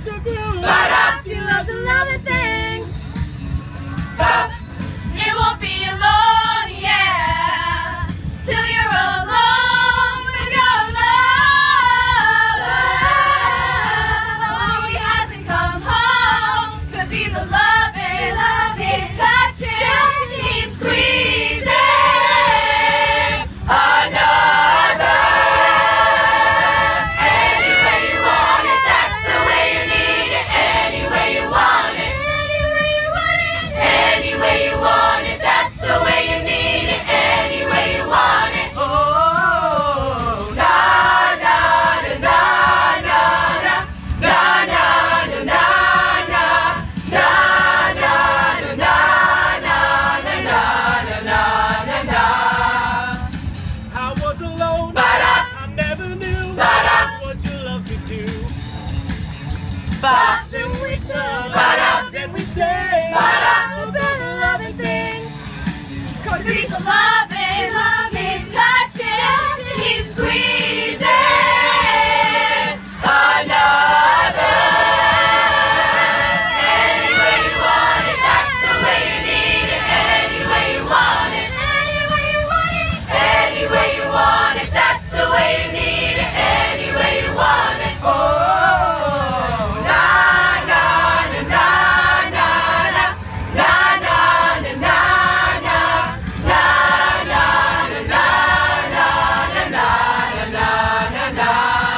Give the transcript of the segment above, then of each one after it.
the groove. She loves the loving things. You won't be alone, yeah, till you're alone with your lover. Oh, he hasn't come home, 'cause he's a loving, he's touching, he's squeezing another. Any way you want it, that's the way you need it. Any way you want it, any way you want it, that's the way you need it. Any way you want it. Oh, Na na na na na na na na na na na na na na na na na. I was alone. Ba-da. I never knew Ba-da. what your love could do. Ba Then we talk, Ba-da. then we say Ba-da. about the loving things. 'cause he's a loving, he's touching, he's squeezing another. Any way you want it, that's the way you need it. Any way you want it, any way you want it, any way you want it, that's the way you need it. Any way you want it. Oh, Na na na na na na na na na na na na na na na na.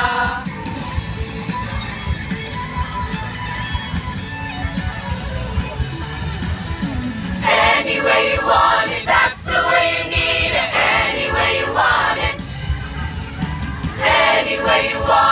Any way you want it, that's the way you need it. Any way you want it, any way you want it.